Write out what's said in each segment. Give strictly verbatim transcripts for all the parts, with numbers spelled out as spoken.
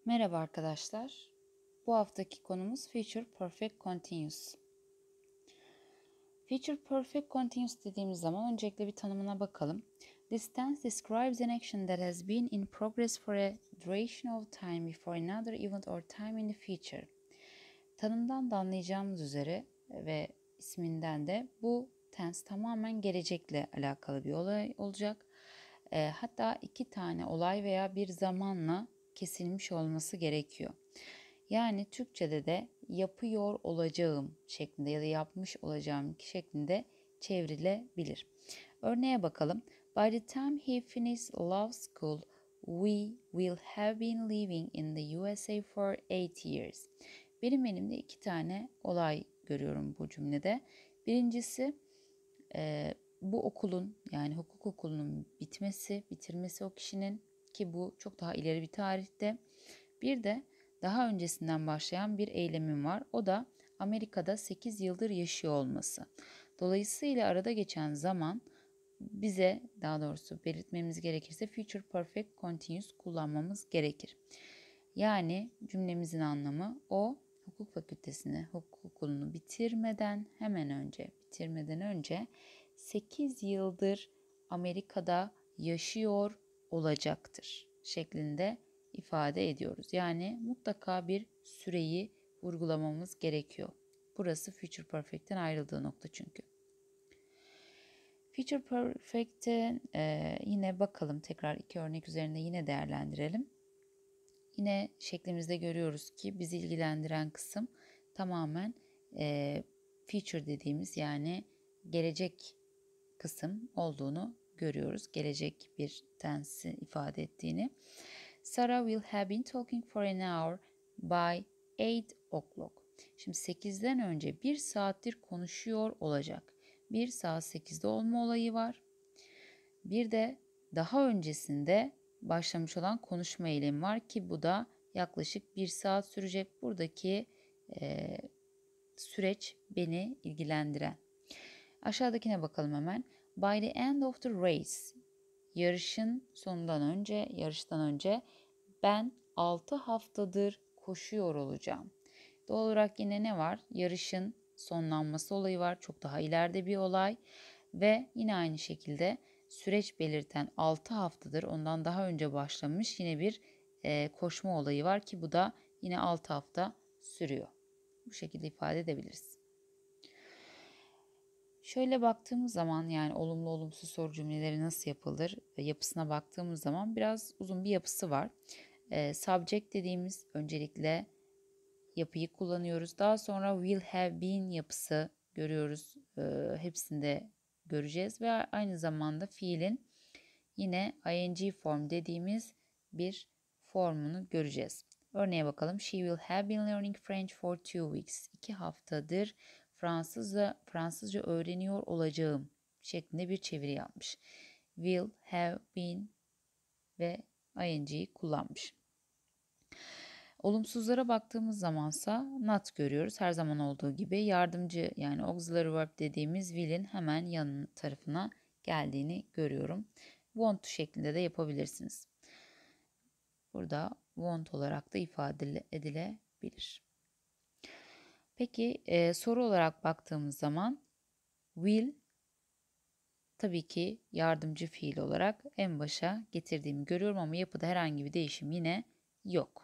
Merhaba arkadaşlar. Bu haftaki konumuz Future Perfect Continuous. Future Perfect Continuous dediğimiz zaman öncelikle bir tanımına bakalım. This tense describes an action that has been in progress for a duration of time before another event or time in the future. Tanımdan da anlayacağımız üzere ve isminden de bu tense tamamen gelecekle alakalı bir olay olacak. E, hatta iki tane olay veya bir zamanla kesilmiş olması gerekiyor. Yani Türkçe'de de yapıyor olacağım şeklinde ya da yapmış olacağım şeklinde çevrilebilir. Örneğe bakalım. By the time he finished law school, we will have been living in the U S A for eight years. Benim elimde iki tane olay görüyorum bu cümlede. Birincisi e, bu okulun yani hukuk okulunun bitmesi, bitirmesi o kişinin ki bu çok daha ileri bir tarihte. Bir de daha öncesinden başlayan bir eylemim var. O da Amerika'da sekiz yıldır yaşıyor olması. Dolayısıyla arada geçen zaman bize daha doğrusu belirtmemiz gerekirse future perfect continuous kullanmamız gerekir. Yani cümlemizin anlamı o hukuk fakültesini, hukuk okulunu bitirmeden hemen önce, bitirmeden önce sekiz yıldır Amerika'da yaşıyor olacaktır şeklinde ifade ediyoruz. Yani mutlaka bir süreyi vurgulamamız gerekiyor. Burası future perfect'ten ayrıldığı nokta çünkü. Future perfect'e e, yine bakalım tekrar iki örnek üzerinde yine değerlendirelim. Yine şeklimizde görüyoruz ki bizi ilgilendiren kısım tamamen e, future dediğimiz yani gelecek kısım olduğunu görüyoruz. Gelecek bir tense ifade ettiğini. Sarah will have been talking for an hour by eight o'clock. Şimdi sekizden önce bir saattir konuşuyor olacak. bir saat sekizde olma olayı var. Bir de daha öncesinde başlamış olan konuşma eylemi var ki bu da yaklaşık bir saat sürecek. Buradaki e, süreç beni ilgilendiren. Aşağıdakine bakalım hemen. By the end of the race, yarışın sonundan önce, yarıştan önce ben altı haftadır koşuyor olacağım. Doğal olarak yine ne var? Yarışın sonlanması olayı var. Çok daha ileride bir olay ve yine aynı şekilde süreç belirten altı haftadır ondan daha önce başlamış yine bir e, koşma olayı var ki bu da yine altı hafta sürüyor. Bu şekilde ifade edebiliriz. Şöyle baktığımız zaman yani olumlu olumsuz soru cümleleri nasıl yapılır yapısına baktığımız zaman biraz uzun bir yapısı var. E, subject dediğimiz öncelikle yapıyı kullanıyoruz. Daha sonra will have been yapısı görüyoruz. E, hepsinde göreceğiz ve aynı zamanda fiilin yine ing form dediğimiz bir formunu göreceğiz. Örneğe bakalım. She will have been learning French for two weeks. İki haftadır Fransızca, Fransızca öğreniyor olacağım şeklinde bir çeviri yapmış. Will have been ve ing'yi kullanmış. Olumsuzlara baktığımız zamansa not görüyoruz. Her zaman olduğu gibi yardımcı yani auxiliary verb dediğimiz will'in hemen yan tarafına geldiğini görüyorum. Want şeklinde de yapabilirsiniz. Burada want olarak da ifade edilebilir. Peki e, soru olarak baktığımız zaman will tabii ki yardımcı fiil olarak en başa getirdiğimi görüyorum ama yapıda herhangi bir değişim yine yok.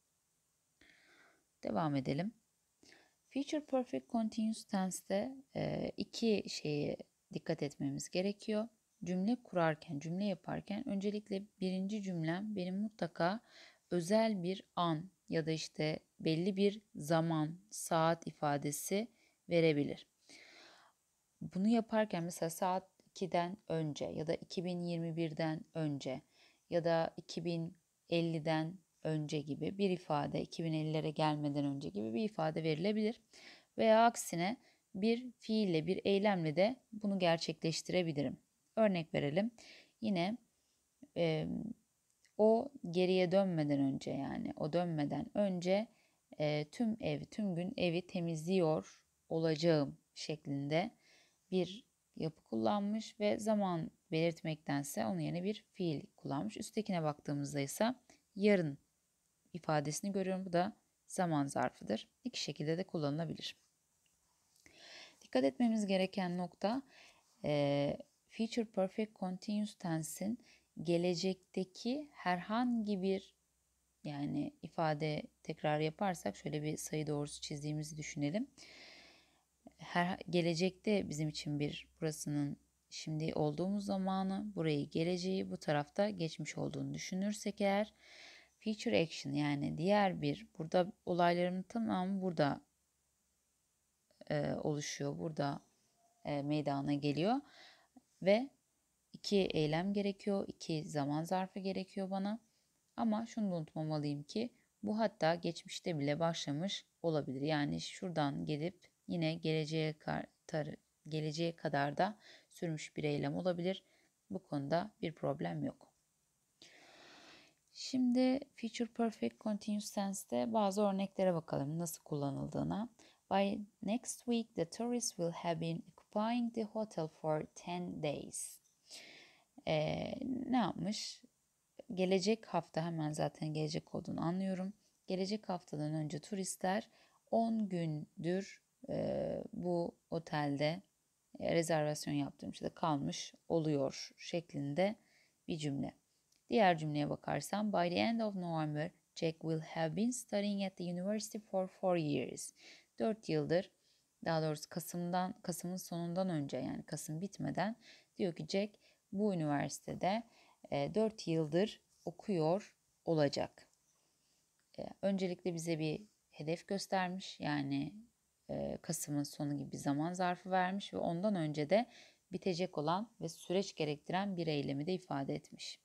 Devam edelim. Future Perfect Continuous Tense'te e, iki şeye dikkat etmemiz gerekiyor. Cümle kurarken, cümle yaparken öncelikle birinci cümlem benim mutlaka özel bir an ya da işte belli bir zaman, saat ifadesi verebilir. Bunu yaparken mesela saat ikiden önce ya da iki bin yirmi birden önce ya da iki bin elliden önce gibi bir ifade, iki bin ellilere gelmeden önce gibi bir ifade verilebilir. Veya aksine bir fiille, bir eylemle de bunu gerçekleştirebilirim. Örnek verelim. Yine e, o geriye dönmeden önce yani o dönmeden önce e, tüm ev, tüm gün evi temizliyor olacağım şeklinde bir yapı kullanmış ve zaman belirtmektense onun yerine bir fiil kullanmış. Üsttekine baktığımızda ise yarın ifadesini görüyorum. Bu da zaman zarfıdır. İki şekilde de kullanılabilir. Dikkat etmemiz gereken nokta e, Future Perfect Continuous Tense'in gelecekteki herhangi bir, yani ifade tekrar yaparsak şöyle bir sayı doğrusu çizdiğimizi düşünelim. Her, gelecekte bizim için bir, burasının şimdi olduğumuz zamanı, burayı geleceği, bu tarafta geçmiş olduğunu düşünürsek eğer, future action yani diğer bir, burada olayların tamamı burada e, oluşuyor, burada e, meydana geliyor ve iki eylem gerekiyor, iki zaman zarfı gerekiyor bana. Ama şunu da unutmamalıyım ki bu hatta geçmişte bile başlamış olabilir. Yani şuradan gelip yine geleceğe kadar, geleceğe kadar da sürmüş bir eylem olabilir. Bu konuda bir problem yok. Şimdi Future Perfect Continuous Tense'te bazı örneklere bakalım nasıl kullanıldığına. By next week the tourists will have been occupying the hotel for ten days. Ee, ne yapmış? Gelecek hafta, hemen zaten gelecek olduğunu anlıyorum. Gelecek haftadan önce turistler on gündür e, bu otelde e, rezervasyon yaptırmış da kalmış oluyor şeklinde bir cümle. Diğer cümleye bakarsam, by the end of November, Jack will have been studying at the university for four years. dört yıldır, daha doğrusu Kasım'dan Kasım'ın sonundan önce, yani Kasım bitmeden diyor ki Jack bu üniversitede e, dört yıldır okuyor olacak. E, öncelikle bize bir hedef göstermiş, yani e, Kasım'ın sonu gibi bir zaman zarfı vermiş ve ondan önce de bitecek olan ve süreç gerektiren bir eylemi de ifade etmiş.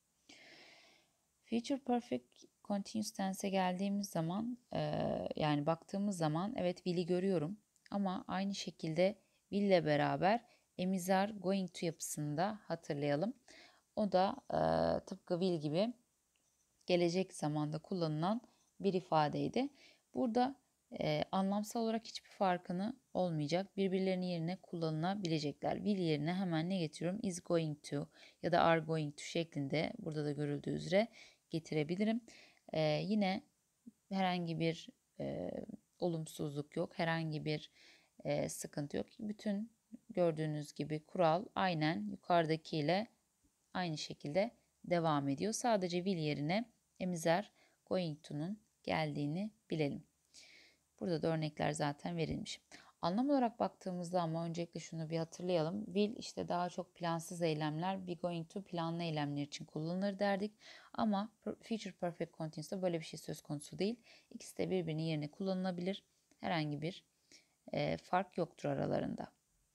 Future Perfect Continuous Tense'e geldiğimiz zaman e, yani baktığımız zaman evet will'i görüyorum ama aynı şekilde will ile beraber emizar going to yapısını da hatırlayalım. O da e, tıpkı will gibi gelecek zamanda kullanılan bir ifadeydi. Burada e, anlamsal olarak hiçbir farkını olmayacak. Birbirlerinin yerine kullanılabilecekler. Will yerine hemen ne getiriyorum? Is going to ya da are going to şeklinde burada da görüldüğü üzere getirebilirim. E, yine herhangi bir e, olumsuzluk yok. Herhangi bir e, sıkıntı yok. Bütün gördüğünüz gibi kural aynen yukarıdakiyle aynı şekilde devam ediyor. Sadece will yerine emizer going to'nun geldiğini bilelim. Burada da örnekler zaten verilmiş. Anlam olarak baktığımızda ama öncelikle şunu bir hatırlayalım. Will işte daha çok plansız eylemler, be going to planlı eylemler için kullanılır derdik. Ama future perfect continuous'ta böyle bir şey söz konusu değil. İkisi de birbirinin yerine kullanılabilir. Herhangi bir e, fark yoktur aralarında.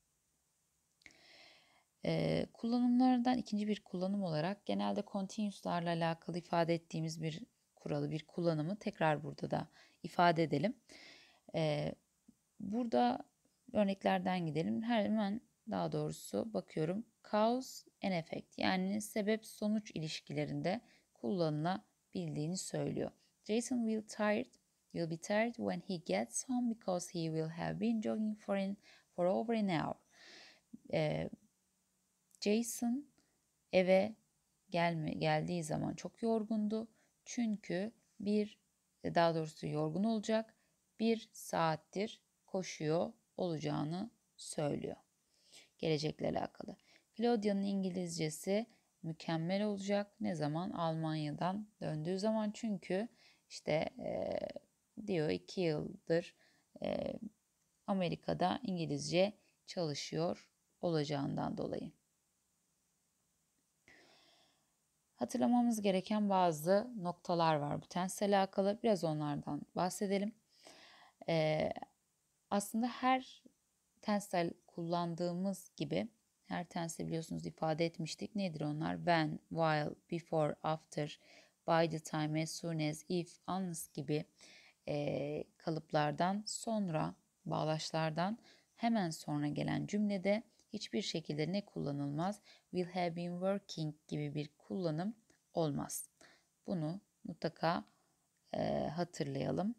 Ee, kullanımlardan ikinci bir kullanım olarak genelde continuous'larla alakalı ifade ettiğimiz bir kuralı, bir kullanımı tekrar burada da ifade edelim. Ee, burada örneklerden gidelim. Hemen daha doğrusu bakıyorum. Cause and effect yani sebep sonuç ilişkilerinde kullanılabildiğini söylüyor. Jason will tired will be tired when he gets home because he will have been jogging for, an, for over an hour. Ee, Jason eve gelme, geldiği zaman çok yorgundu. Çünkü bir, daha doğrusu yorgun olacak, bir saattir koşuyor olacağını söylüyor. Gelecekle alakalı. Claudia'nın İngilizcesi mükemmel olacak. Ne zaman? Almanya'dan döndüğü zaman, çünkü işte e, diyor iki yıldır e, Amerika'da İngilizce çalışıyor olacağından dolayı. Hatırlamamız gereken bazı noktalar var bu tensle alakalı. Biraz onlardan bahsedelim. Ee, aslında her tensel kullandığımız gibi, her tenste biliyorsunuz ifade etmiştik. Nedir onlar? When, while, before, after, by the time, as soon as, if, unless gibi e, kalıplardan sonra, bağlaçlardan hemen sonra gelen cümlede hiçbir şekilde ne kullanılmaz? Will have been working gibi bir kullanım olmaz. Bunu mutlaka e, hatırlayalım.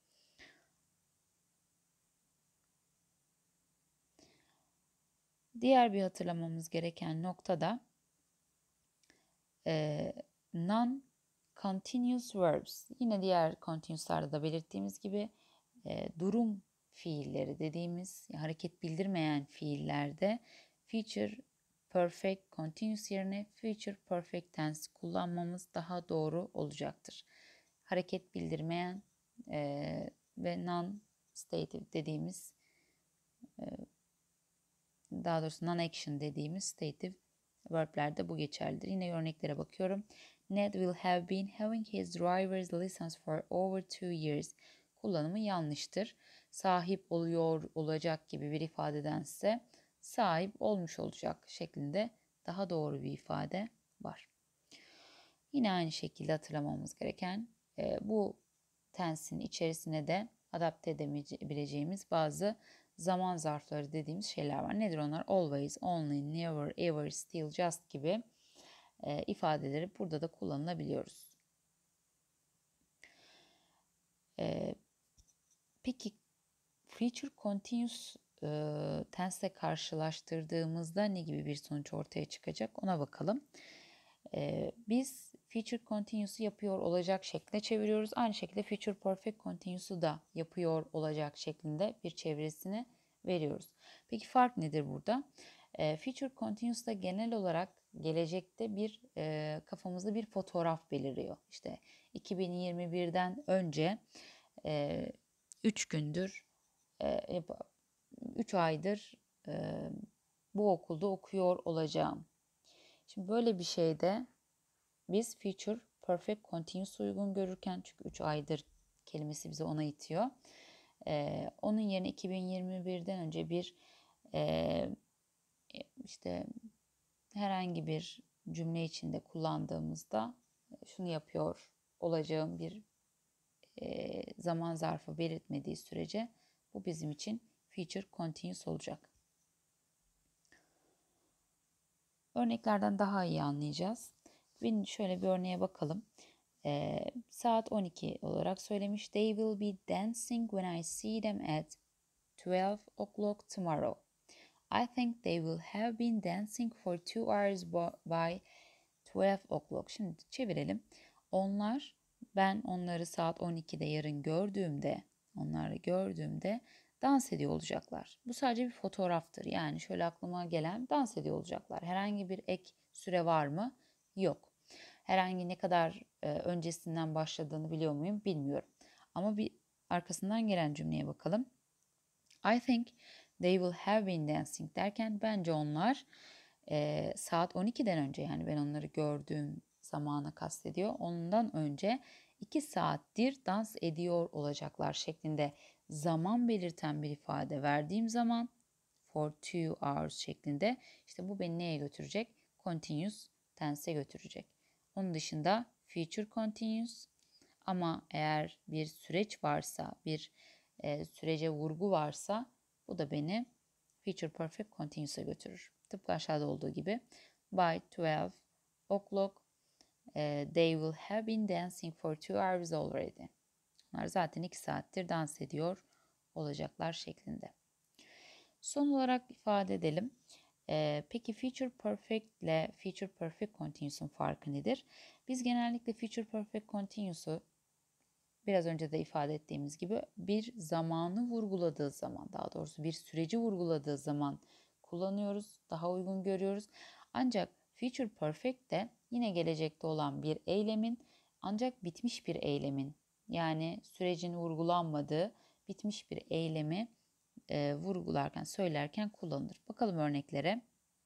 Diğer bir hatırlamamız gereken nokta da e, non continuous verbs. Yine diğer continuous'larda da belirttiğimiz gibi e, durum fiilleri dediğimiz hareket bildirmeyen fiillerde future perfect continuous yerine future perfect tense kullanmamız daha doğru olacaktır. Hareket bildirmeyen e, ve non-stative dediğimiz e, daha doğrusu non-action dediğimiz stative verb'lerde bu geçerlidir. Yine örneklere bakıyorum. Ned will have been having his driver's license for over two years. Kullanımı yanlıştır. Sahip oluyor, olacak gibi bir ifadedense sahip olmuş olacak şeklinde daha doğru bir ifade var. Yine aynı şekilde hatırlamamız gereken e, bu tense'in içerisine de adapte edebileceğimiz bazı zaman zarfları dediğimiz şeyler var. Nedir onlar? Always, only, never, ever, still, just gibi e, ifadeleri burada da kullanılabiliyoruz. E, peki future continuous e, tense ile karşılaştırdığımızda ne gibi bir sonuç ortaya çıkacak ona bakalım. E, biz future continuous'u yapıyor olacak şeklinde çeviriyoruz. Aynı şekilde future perfect continuous'u da yapıyor olacak şeklinde bir çevirisini veriyoruz. Peki fark nedir burada? E, future continuous'da genel olarak gelecekte bir e, kafamızda bir fotoğraf beliriyor. İşte iki bin yirmi birden önce e, üç gündür, üç aydır e, bu okulda okuyor olacağım. Şimdi böyle bir şeyde biz future perfect continuous uygun görürken, çünkü üç aydır kelimesi bize ona itiyor. Ee, onun yerine iki bin yirmi birden önce bir e, işte herhangi bir cümle içinde kullandığımızda şunu yapıyor olacağım bir e, zaman zarfı belirtmediği sürece bu bizim için future continuous olacak. Örneklerden daha iyi anlayacağız. Bir şöyle bir örneğe bakalım. Ee, saat on iki olarak söylemiş. They will be dancing when I see them at twelve o'clock tomorrow. I think they will have been dancing for two hours by twelve o'clock. Şimdi çevirelim. Onlar, ben onları saat on ikide yarın gördüğümde, onları gördüğümde dans ediyor olacaklar. Bu sadece bir fotoğraftır. Yani şöyle aklıma gelen dans ediyor olacaklar. Herhangi bir ek süre var mı? Yok. Herhangi ne kadar e, öncesinden başladığını biliyor muyum? Bilmiyorum. Ama bir arkasından gelen cümleye bakalım. I think they will have been dancing derken bence onlar e, saat on ikiden önce, yani ben onları gördüğüm zamanı kastediyor. Ondan önce iki saattir dans ediyor olacaklar şeklinde zaman belirten bir ifade verdiğim zaman for two hours şeklinde, işte bu beni neye götürecek? Continuous tense'e götürecek. Onun dışında future continuous, ama eğer bir süreç varsa, bir e, sürece vurgu varsa bu da beni future perfect continuous'a götürür. Tıpkı aşağıda olduğu gibi by twelve o'clock e, they will have been dancing for two hours already. Onlar zaten iki saattir dans ediyor olacaklar şeklinde. Son olarak ifade edelim. Ee, peki future perfect ile future perfect continuous'un farkı nedir? Biz genellikle future perfect continuous'u biraz önce de ifade ettiğimiz gibi bir zamanı vurguladığı zaman, daha doğrusu bir süreci vurguladığı zaman kullanıyoruz, daha uygun görüyoruz. Ancak future perfect de yine gelecekte olan bir eylemin, ancak bitmiş bir eylemin, yani sürecin vurgulanmadığı bitmiş bir eylemi e, vurgularken, söylerken kullanılır. Bakalım örneklere.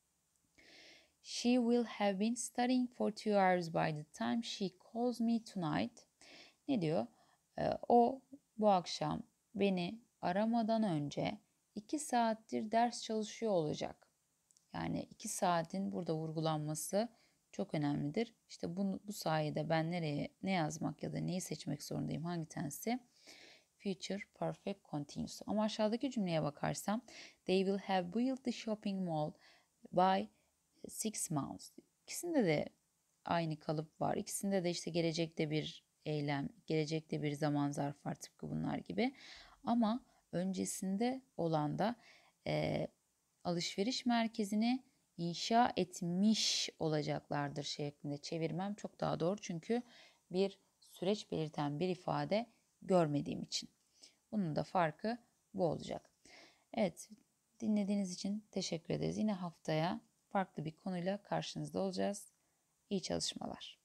She will have been studying for two hours by the time she calls me tonight. Ne diyor? E, o bu akşam beni aramadan önce iki saattir ders çalışıyor olacak. Yani iki saatin burada vurgulanması çok önemlidir. İşte bu, bu sayede ben nereye ne yazmak ya da neyi seçmek zorundayım, hangi tensi? Future perfect continuous. Ama aşağıdaki cümleye bakarsam they will have built the shopping mall by six months. İkisinde de aynı kalıp var. İkisinde de işte gelecekte bir eylem, gelecekte bir zaman zarfı var, tıpkı bunlar gibi. Ama öncesinde olan da e, alışveriş merkezini inşa etmiş olacaklardır şeklinde çevirmem çok daha doğru. Çünkü bir süreç belirten bir ifade görmediğim için. Bunun da farkı bu olacak. Evet, dinlediğiniz için teşekkür ederiz. Yine haftaya farklı bir konuyla karşınızda olacağız. İyi çalışmalar.